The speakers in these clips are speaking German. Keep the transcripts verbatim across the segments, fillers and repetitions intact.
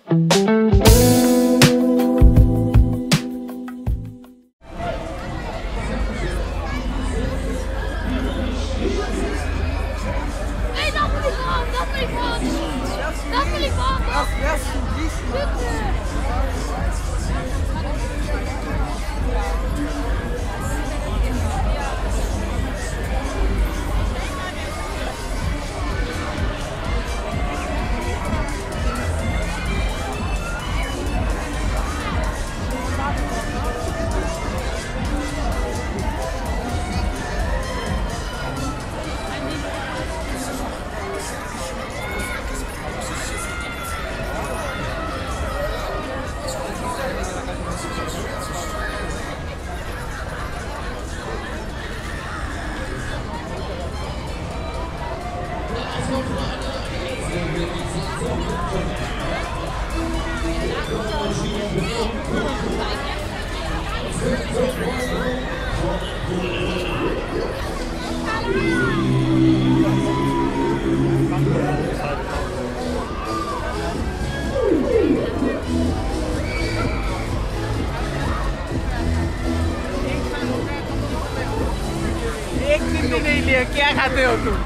एक दिन भी नहीं लिया, क्या खाते हो तुम?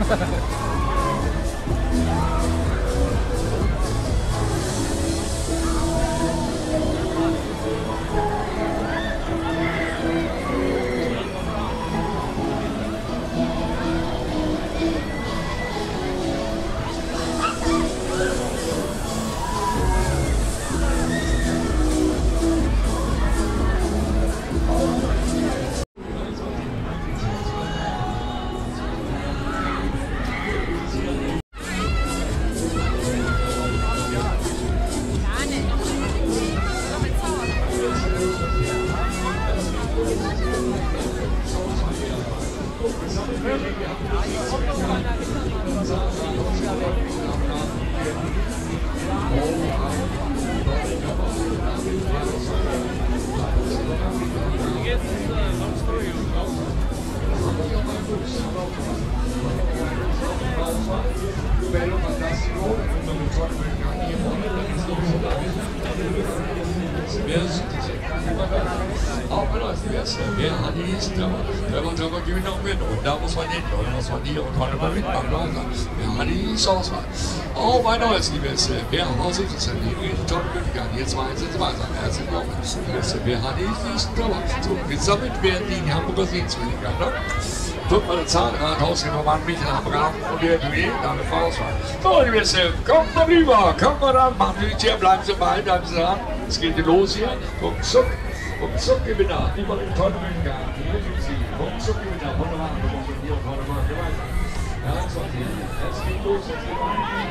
Ja, die ist da. Da muss aber genau mit. Und da muss man hin. Und da muss man hier und konnte man mitmachen. Ja, die ist auch was. Oh, mein neues Liebes. Wer hat sich das denn? Toll, gegangen. Jetzt mal eins, jetzt mal eins. Herzlichen Glückwunsch. Wer hat die ist da? So, gesammelt werden die in Hamburger Sehenswürdigkeit, ne? Tut mal eine Zahnrad, Hausgebermann, mich nach Hamburg und der du jeden Tag eine Fahrradfahrt. So, liebe Gäste, kommt mal rüber, kommt mal ran, machen Sie hier, bleiben Sie mal, bleiben Sie dran. Es geht los hier. Guck, zuck. Und Zuckgewinner, über den Tonnengarten, hier sind Sie. Und Zuckgewinner, wunderbar, wir wollen hier und wunderbar gemeinsam. Ja, so, es geht los, jetzt geht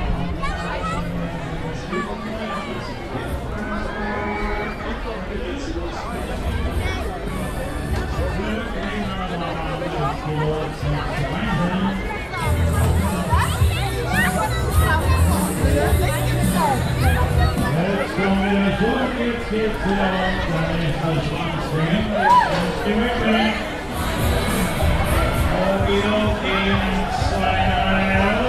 Jetzt geht's wieder weiter, nächster Schwanzring, gemütlich. Okidoki, zwei, drei,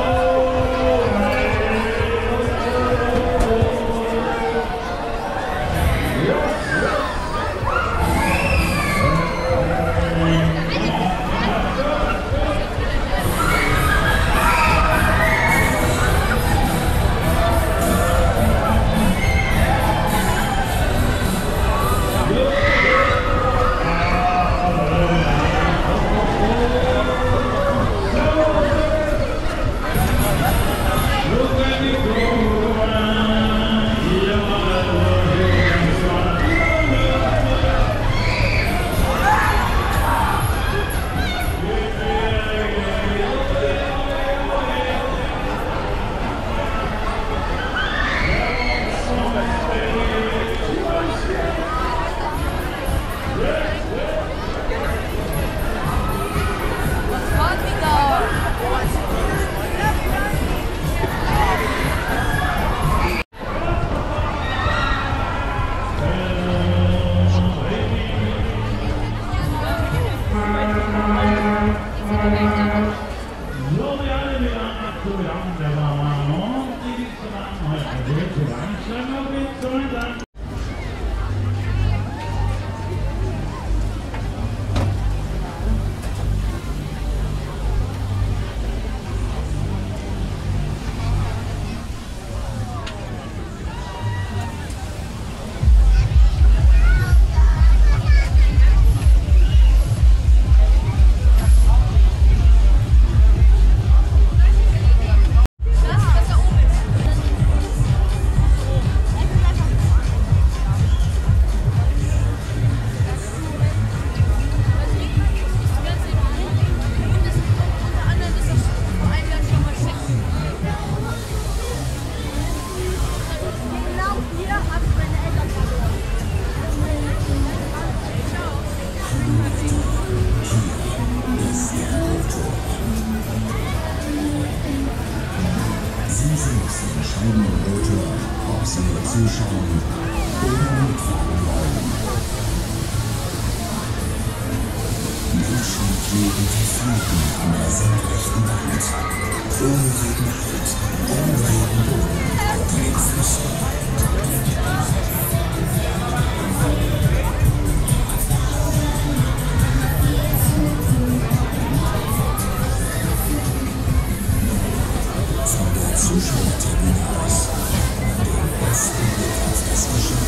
Einmal bitte, dann. Zuschauen oder mitfahren wollen. Menschen leben verflogen an der senkrechten Wand. Unruhigen Halt, unruhigen Boden, kein Fußball. Von der Zuschauertribüne aus den besten Blick auf das Geschehen.